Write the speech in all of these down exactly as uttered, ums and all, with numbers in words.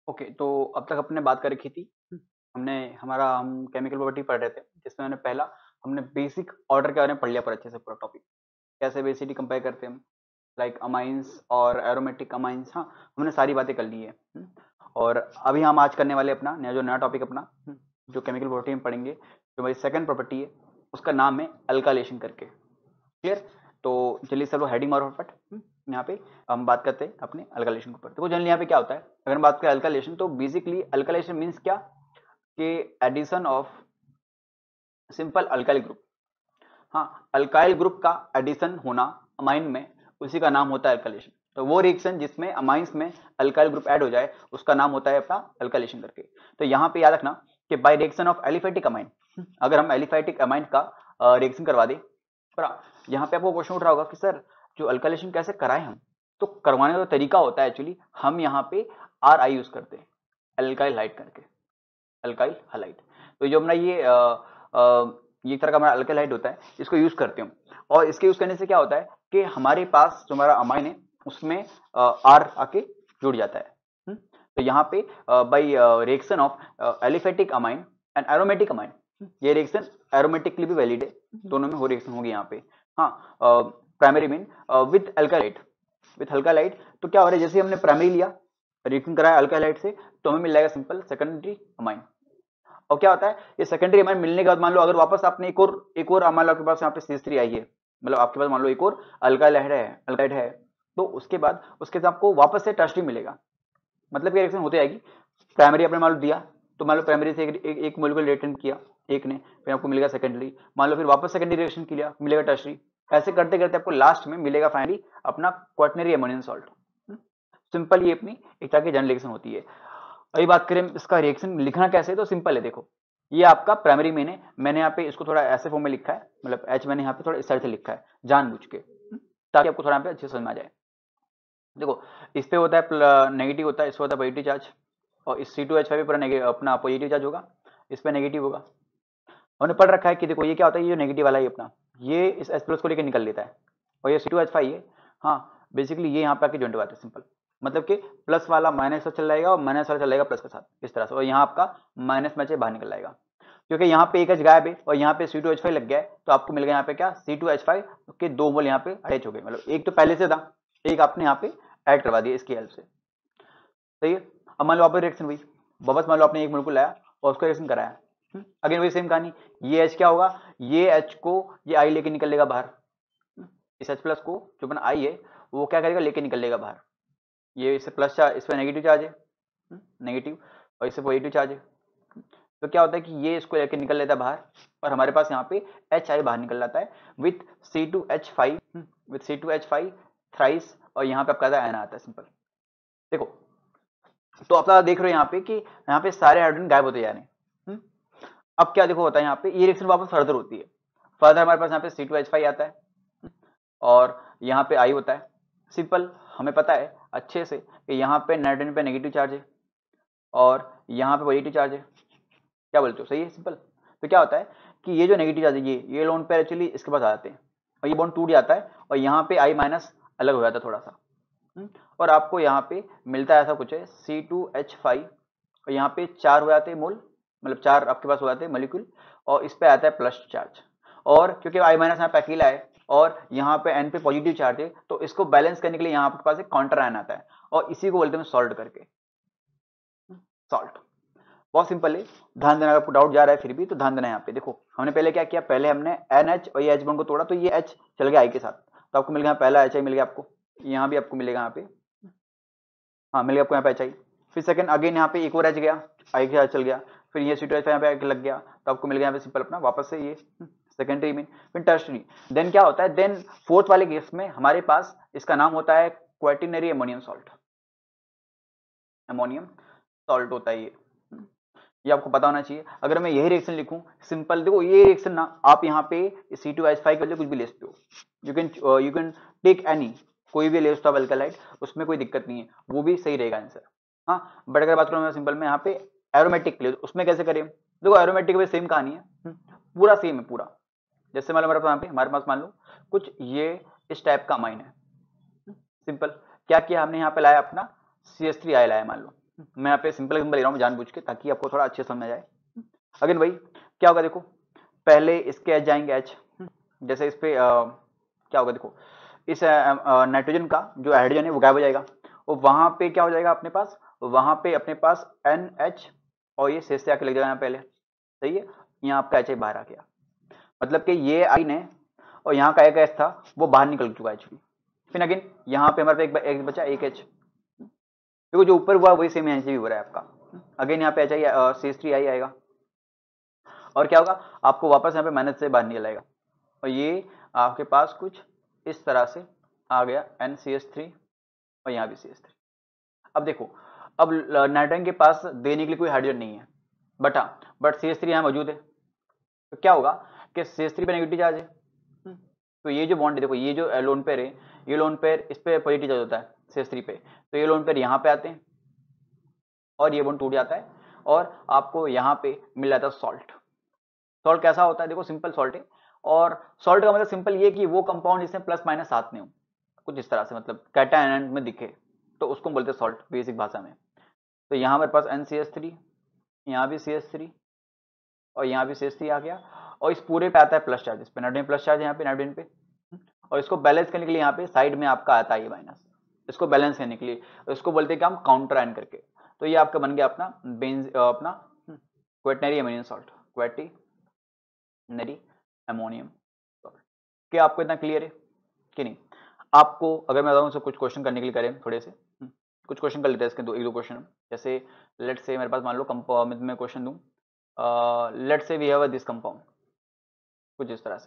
Okay, तो अब तक अपने बात कर रखी थी। हमने हमारा हम केमिकल प्रॉपर्टी पढ़ रहे थे, जिसमें हमने पहला हमने बेसिक ऑर्डर के बारे में पढ़ लिया पूरा अच्छे से पूरा टॉपिक। कैसे बेसिकली कंपेयर करते हैं हम, लाइक अमाइंस और एरोमेटिक अमाइंस। हाँ, हमने सारी बातें कर ली है। हम्म, और अभी हम आज करने वाले अपना नया जो नया टॉपिक अपना, हम्म, जो केमिकल प्रॉपर्टी में पढ़ेंगे, जो हमारी सेकंड प्रॉपर्टी है, उसका नाम है अल्काइलेशन करके। क्लियर? तो चलिए सब लोग हेडिंग मारो फटाफट। हम्म, यहाँ पे हम बात करते हैं अपने अल्काइलेशन के ऊपर। देखो जनरली यहाँ पे क्या होता है, अगर हम बात करें अल्काइलेशन, तो बेसिकली अल्काइलेशन मीन्स क्या, कि addition of simple alkyl group. हाँ, अल्काइल ग्रुप का एडिशन होना अमाइन में, उसी का नाम होता है अल्काइलेशन। तो वो रिएक्शन जिसमें अमाइंस में अल्काइल ग्रुप ऐड हो जाए, उसका नाम होता है अपना अल्काइलेशन करके। तो यहाँ पे याद रखना कि by reaction of aliphatic amine, अगर हम एलिफेटिक अमाइन का रिएक्शन करवा दें, पर यहाँ पे आपको क्वेश्चन उठ रहा होगा कि सर जो अल्काइलेशन कैसे कराएं हम। तो करवाने का जो तरीका होता है एक्चुअली, हम यहाँ पे आर आई यूज करते हैं, अल्काइल हाइड करके, अल्काइल हलाइड। तो जो अपना ये अ, अ, ये एक तरह का हमारा अल्काइल हाइड होता है, इसको यूज करते हैं। और इसके यूज करने से क्या होता है कि हमारे पास जो हमारा अमाइन है, उसमें आर आके जुड़ जाता है। हम्म, तो यहाँ पे by reaction of aliphatic amine and aromatic amine, ये रिएक्शन एरोमेटिकली भी वैलिड है, दोनों में हो रिएक्शन होगी यहाँ पे। हाँ, primary amine with alkyl halide, with alkyl halide. तो क्या हो रहा है, जैसे हमने प्राइमरी लिया, रिएक्शन कराया अल्काइलाइड से, तो हमें मिल जाएगा सिंपल सेकेंडरी अमाइन। और क्या होता है, ये सेकेंडरी अमाइन मिलने के बाद मान लो अगर वापस आपने एक और एक और मान लो आपके पास यहाँ पे सी एच थ्री आई है, मतलब आपके पास मान लो एक और अल्काइलाइड है, अल्काइड है, तो उसके बाद उसके साथ आपको वापस से टर्शरी मिलेगा। मतलब क्या रिएक्शन होती आएगी, प्राइमरी आपने मान लो दिया, तो मान लो प्राइमरी से एक, एक, एक मोलिक्यूल रिएक्शन किया एक ने, फिर आपको मिलेगा सेकेंडरी, मान लो फिर वापस सेकेंडरी रिएक्शन किया, मिलेगा टर्शरी। ऐसे करते करते आपको लास्ट में मिलेगा फाइनली अपना क्वाटनरी अमोनियम सॉल्ट। सिंपल ये अपनी एक तरह की जनरल रिएक्शन होती है। अभी बात करें इसका रिएक्शन लिखना कैसे है, तो सिंपल है। देखो ये आपका प्राइमरी मेन है, मैंने यहाँ पे इसको थोड़ा ऐसे फॉर्म में लिखा है, मतलब एच मैंने यहाँ पे थोड़ा इस साइड से लिखा है जानबूझ के, ताकि आपको थोड़ा यहाँ पे अच्छे से समझ में आ जाए। देखो इस पे होता है नेगेटिव होता है, इस पे होता है पॉजिटिव चार्ज, और इस सी टू एच फाइव पूरा अपना पॉजिटिव चार्ज होगा, इस पे नेगेटिव होगा। हमने पढ़ रखा है कि देखो ये क्या होता है, ये जो नेगेटिव वाला है अपना, ये इस एच प्लस को लेकर निकल लेता है, और ये सी टू एच फाइव है। हाँ, बेसिकली ये यहाँ पे आके ज्वाइंट हो जाता है सिंपल, मतलब कि प्लस वाला माइनस से चल जाएगा और माइनस वाला चल जाएगा प्लस के साथ, इस तरह से। और यहाँ आपका माइनस में से बाहर निकल जाएगा, क्योंकि यहाँ पे एक एच गायब है और यहाँ पे सी टू एच फाइव लग गया है, तो आपको मिल गया यहाँ पे क्या, सी टू एच फाइव के दो मोल यहाँ पे अटैच हो गए, मतलब एक तो पहले से था, एक आपने यहाँ पे ऐड करवा दिया इसकी हेल्प से। सही है। अब मान लो आप रिएक्शन हुई, वापस मान लो आपने एक मोलेक्युल लाया और उसको रिएक्शन कराया, अगेन वही सेम कहानी, ये H क्या होगा, ये H को ये I लेके निकलेगा बाहर, इस H प्लस को जो अपना I है वो क्या करेगा, लेके निकलेगा बाहर। ये इससे प्लस चार्ज, इस पर नेगेटिव चार्ज है, नेगेटिव, और इससे पॉजिटिव चार्ज है। तो क्या होता है कि ये इसको लेके निकल लेता है बाहर, और हमारे पास यहाँ पे एच आई बाहर निकल जाता है with C two H five, with C two H five thrice, और यहाँ पे आपका एन आता है सिंपल। देखो तो आप देख रहे हो यहाँ पे कि यहाँ पे सारे हाइड्रोजन गायब होते जा रहे हैं। अब क्या देखो होता है, यहाँ पे ये रिएक्शन वापस फर्दर होती है, फर्दर हमारे पास यहाँ पे सी टू एच फाइव आता है और यहाँ पे आई होता है। सिंपल, हमें पता है अच्छे से कि यहाँ पे नाइट्रोजन पे नेगेटिव चार्ज है और यहाँ पे पॉजिटिव चार्ज है। क्या बोलते हो, सही है सिंपल। तो क्या होता है कि ये जो नेगेटिव चार्ज है, ये ये लोन पे एक्चुअली इसके पास आ जाते हैं और ये बॉन्ड टूट जाता है और यहाँ पे आई माइनस अलग हो जाता है थोड़ा सा, और आपको यहाँ पे मिलता है ऐसा कुछ है सी टू एच फाइव, और यहाँ पे चार हो जाते हैं मोल, मतलब चार आपके पास हो जाते हैं मॉलिक्यूल, और इस पे आता है प्लस चार्ज। और क्योंकि आई माइनस यहाँ पे अकेला है और यहाँ पे एन पे पॉजिटिव चार्ज है, तो इसको बैलेंस करने के लिए यहाँ आपके पास एक काउंटर आयन आता है, और इसी को बोलते हैं सॉल्ट करके, सॉल्ट। बहुत सिंपल है, ध्यान देना, अगर डाउट जा रहा है फिर भी तो ध्यान देना। यहाँ पे देखो हमने पहले क्या किया, पहले हमने एन एच और ये एच बॉन्ड को तोड़ा, तो ये एच चल गया आई के साथ, तो आपको मिल गया पहला एच आई मिल गया आपको, यहाँ भी आपको मिलेगा यहाँ पे, हाँ मिल गया आपको यहाँ पे एच आई। फिर सेकंड अगेन यहाँ पे एक और एच गया, आई के साथ चल गया, फिर ये सी टू एच यहाँ पे लग गया, तो आपको मिल गया यहाँ पे सिंपल अपना वापस से ये सेकेंडरी मीन, फिर टर्शरी। देन क्या होता है, देन फोर्थ वाले केस में हमारे पास इसका नाम होता है quaternary ammonium salt, ammonium salt होता है ये ये आपको पता होना चाहिए। अगर मैं यही रिएक्शन लिखूं सिंपल, देखो ये रिएक्शन ना आप यहाँ पे सी टू एच फाइव के लिए कुछ भी ले सकते हो, you can you can take any, कोई भी ले सकते हो अल्कालाइड, उसमें कोई दिक्कत नहीं है, वो भी सही रहेगा आंसर। हाँ, बट अगर बात करूँ मैं सिंपल में यहाँ पे एरोमेटिक ले, उसमें कैसे करें, देखो एरोमेटिक में सेम कहानी है, पूरा सेम है पूरा। जैसे मान लो हमारे पास यहाँ पे हमारे पास मान लो कुछ ये इस टाइप का अमाइन है, सिंपल क्या किया हमने यहाँ पे लाया अपना सी एच थ्री आई लाया मान लो, मैं यहाँ पे सिंपल एग्जाम्पल ले रहा हूँ जानबूझ के, ताकि आपको थोड़ा अच्छे समझ में जाए। अगेन भाई क्या होगा, देखो पहले इसके एच जाएंगे एच, जैसे इस पे अ, क्या होगा, देखो इस नाइट्रोजन का जो हाइड्रोजन है वो गायब हो जाएगा, और वहां पे क्या हो जाएगा अपने पास, वहां पे अपने पास एन एच और ये शेष से आके लग जाएगा यहाँ पहले, सही है। यहाँ आपका एच बाहर आ गया, मतलब कि ये आई ने और यहाँ का एक एच था वो बाहर निकल चुका है एक्चुअली। फिर अगेन यहाँ पे हमारे पास एक, एक बचा एक एच, देखो जो ऊपर हुआ वही सेम यहाँ से भी हो रहा है आपका। अगेन यहाँ पे H I C H three I आएगा, और क्या होगा आपको वापस यहाँ पे माइनस से बाहर निकल आएगा, और ये आपके पास कुछ इस तरह से आ गया एन सी एच थ्री, और यहाँ भी सी एच थ्री। अब देखो अब नाइट्रोजन के पास देने के लिए कोई हाइड्रोजन नहीं है, बट हाँ बट सी एच थ्री यहाँ मौजूद है, तो क्या होगा कि सी एच थ्री पे नेगेटिव चार्ज है, तो ये जो बॉन्ड है, देखो ये जो लोन पेयर है, ये लोन पेयर इस पे पॉजिटिव चार्ज होता है सी एच थ्री पे, तो ये लोन पेयर यहाँ पे आते हैं और ये बॉन्ड टूट जाता है, और आपको यहाँ पे मिल जाता है सॉल्ट। सॉल्ट कैसा होता है, देखो सिंपल सॉल्ट है, और सॉल्ट का मतलब सिंपल ये कि वो कंपाउंड जिसमें प्लस माइनस साथ में हो, कुछ इस तरह से, मतलब कैटायन में दिखे तो उसको बोलते हैं सॉल्ट बेसिक भाषा में। तो यहाँ मेरे पास एन सी एच थ्री, यहाँ भी सी एच थ्री, और यहाँ भी सी एच थ्री आ गया, और इस पूरे पे आता है प्लस चार्ज, इस पे नाइट्रोजन प्लस चार्ज है यहाँ पे नाइट्रोजन पे, और इसको बैलेंस करने के लिए यहाँ पे साइड में आपका आता है ये माइनस, इसको बैलेंस करने के लिए इसको बोलते हैं कि हम काउंटर आयन करके। तो ये आपका बन गया अपना बेंज अपना quaternary ammonium salt, quaternary ammonium salt. क्या आपको इतना क्लियर है कि नहीं? आपको अगर मैं बताऊँ कुछ क्वेश्चन करने के लिए करें थोड़े से, कुछ क्वेश्चन कर लेते हैं इसके दो एक दो क्वेश्चन, जैसे लेट से मेरे पास मान लो कंपाउंड में क्वेश्चन दूं, let say we have this compound, कुछ इस तरह से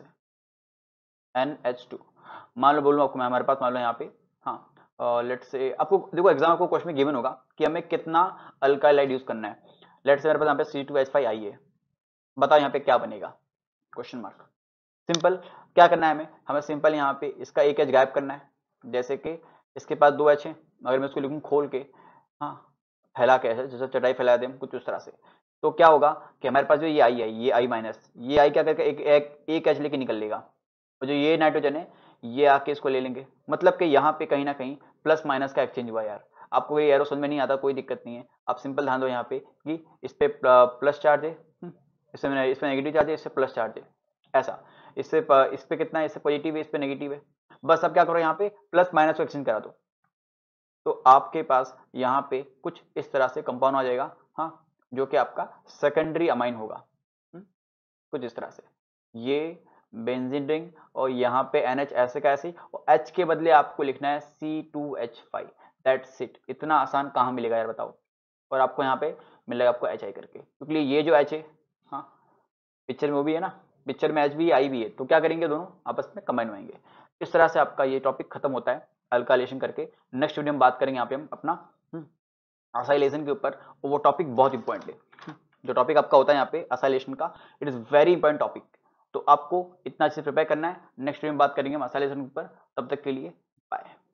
एन एच टू, मान लो बोलूँ आपको मैं, हमारे पास मान लो यहाँ पे, हाँ लेट से आपको देखो एग्जाम आपको क्वेश्चन में गिवन होगा कि हमें कितना अल्काइलाइड यूज करना है। लेट से मेरे पास यहाँ पे C two H five I है, बताओ यहाँ पे क्या बनेगा, क्वेश्चन मार्क। सिंपल क्या करना है हमें, हमें सिंपल यहाँ पे इसका एक एच गायब करना है, जैसे कि इसके पास दो एच है, अगर मैं इसको लिखूँ खोल के, हाँ फैला के ऐसे जैसे चटाई फैला दें कुछ उस तरह से, तो क्या होगा कि हमारे पास जो ये आई है, ये आई माइनस, ये आई क्या करके एक एक एक एच लेके निकल लेगा, और जो ये नाइट्रोजन है ये आके इसको ले लेंगे, मतलब कि यहाँ पे कहीं ना कहीं प्लस माइनस का एक्सचेंज हुआ यार। आपको ये एरो समझ में नहीं आता कोई दिक्कत नहीं है, आप सिंपल ध्यान दो यहाँ पे कि इस पे प्लस चार्ज है, इसमें इसमें नेगेटिव चार्ज है, इससे प्लस चार्ज है, ऐसा इससे इस पे कितना है, इससे पॉजिटिव है, इस पे नेगेटिव है, बस अब क्या करो यहाँ पे प्लस माइनस को एक्सचेंज करा दो, तो आपके पास यहाँ पे कुछ इस तरह से कंपाउंड आ जाएगा, हाँ जो कि आपका सेकेंडरी अमाइन होगा, हुँ? कुछ इस तरह से ये बेंजीन रिंग, और यहाँ पे एन एच ऐसे का ऐसे, और H के बदले आपको लिखना है C two H five, that's it. इतना आसान कहाँ मिलेगा यार बताओ, और आपको यहाँ पे मिलेगा आपको एच आई करके, क्योंकि ये जो एच है, हाँ पिक्चर में वो भी है ना, पिक्चर में एच भी आई भी है, तो क्या करेंगे दोनों आपस में कंबाइन होंगे। इस तरह से आपका ये टॉपिक खत्म होता है अल्काइलेशन करके। नेक्स्ट वीडियो में बात करेंगे यहाँ पे हम अपना असाइलेशन के ऊपर, और वो टॉपिक बहुत इंपॉर्टेंट है, जो टॉपिक आपका होता है यहाँ पे असाइलेशन का, it is very important topic, तो आपको इतना अच्छे से प्रिपेयर करना है। नेक्स्ट वीडियो में बात करेंगे हम असाइलेशन के ऊपर, तब तक के लिए बाय।